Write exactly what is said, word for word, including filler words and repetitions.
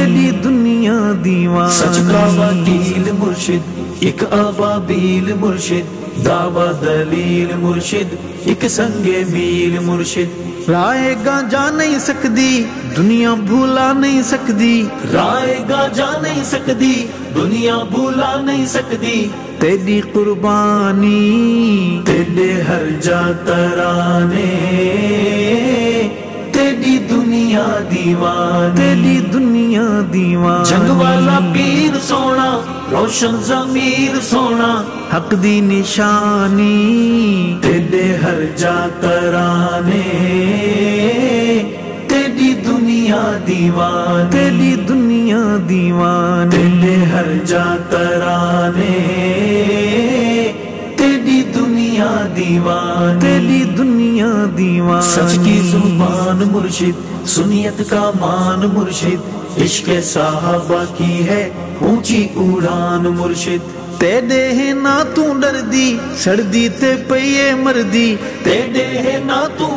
تیری دنیا دیوانی سچ کا وکیل مرشد ایک ابابیل مرشد دعویٰ دلیل مرشد ایک سنگ میل مرشد رائے گا جا نہیں سکتی دنیا بھولا نہیں سکتی رائے گا جا نہیں سکتی دنیا بھولا نہیں سکتی تیری قربانی تیرے ہر جا ترانے تیری دنیا دیوانی تیری دنیا دیوانی جنگ والا پیر سونا روشن ضمیر سونا حق دی نشانی تیرے ہر جا ترانے تیری دنیا دیوانی تیری دنیا دیوانی تیرے ہر جا ترانے تیری دنیا دیوانی تیری دنیا دیوانی سچ کی زبان مرشد سنیت کا مان مرشد عشق صحابہ کی ہے اونچی اڑان مرشد تیرے ہے نہ تو ڈر دی سردی تے پئیے مردی تیرے ہے نہ تو